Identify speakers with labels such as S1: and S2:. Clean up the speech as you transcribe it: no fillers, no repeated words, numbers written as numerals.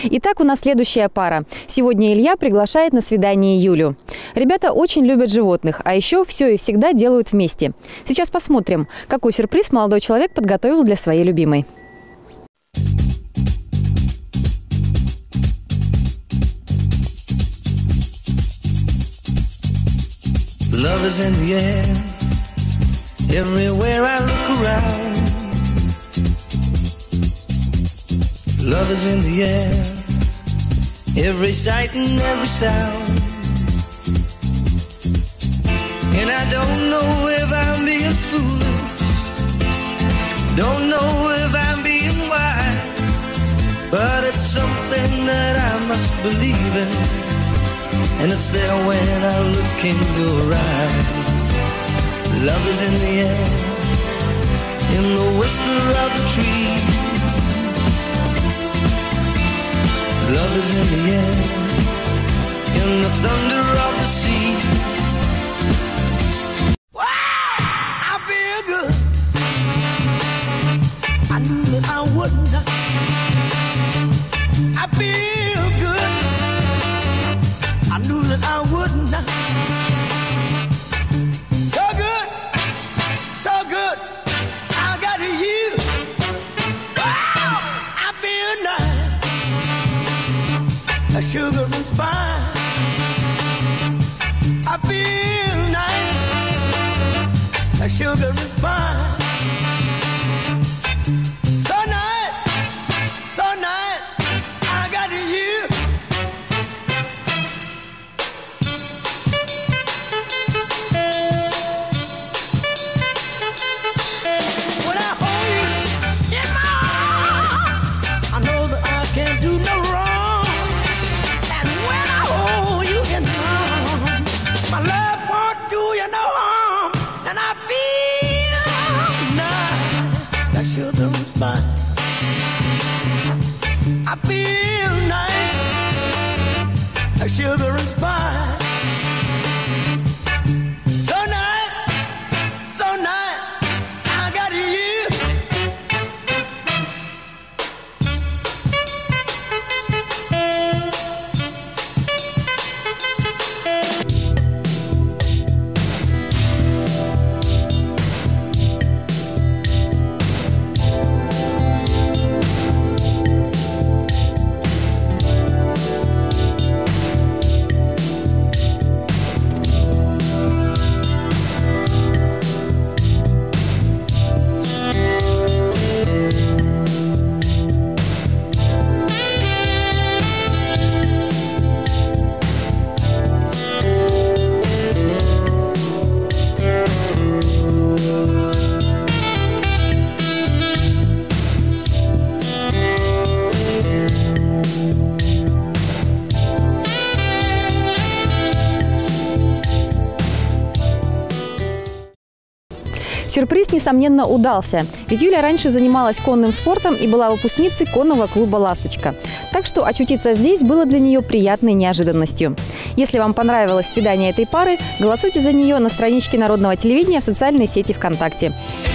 S1: Итак, у нас следующая пара. Сегодня Илья приглашает на свидание Юлю. Ребята очень любят животных, а еще все и всегда делают вместе. Сейчас посмотрим, какой сюрприз молодой человек подготовил для своей любимой.
S2: Love is in the air, everywhere I look around. Love is in the air, every sight and every sound. And I don't know if I'm being foolish, don't know if I'm being wise, but it's something that I must believe in. And it's there when I look in your eyes. Love is in the air, in the whisper of the tree. Love is in the air, in the thunder of the sea. Wow, I feel good. I knew that I wouldn't. I feel good. I knew that I would not. So good, so good. I got you. Wow, I feel nice. A sugar and spice. I feel nice. A sugar and spice. So nice, so nice. I got you. I feel nice, like sugar and spice. So nice, so nice. I got you.
S1: Сюрприз, несомненно, удался. Ведь Юля раньше занималась конным спортом и была выпускницей конного клуба «Ласточка». Так что очутиться здесь было для нее приятной неожиданностью. Если вам понравилось свидание этой пары, голосуйте за нее на страничке Народного телевидения в социальной сети ВКонтакте.